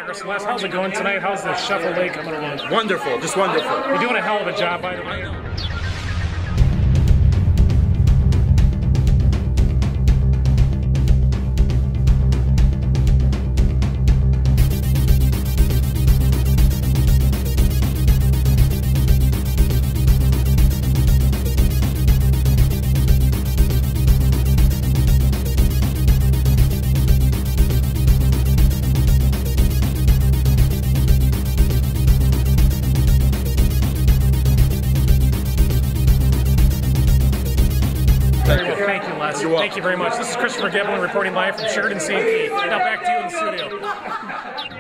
progress. Les, how's it going tonight? How's the Shuffle Lake coming along? Wonderful, just wonderful. You're doing a hell of a job, by the way. Thank you, Les. Thank you very much. This is Christopher Gebelin reporting live from Sheraton, St. Pete. Now back to you in the studio.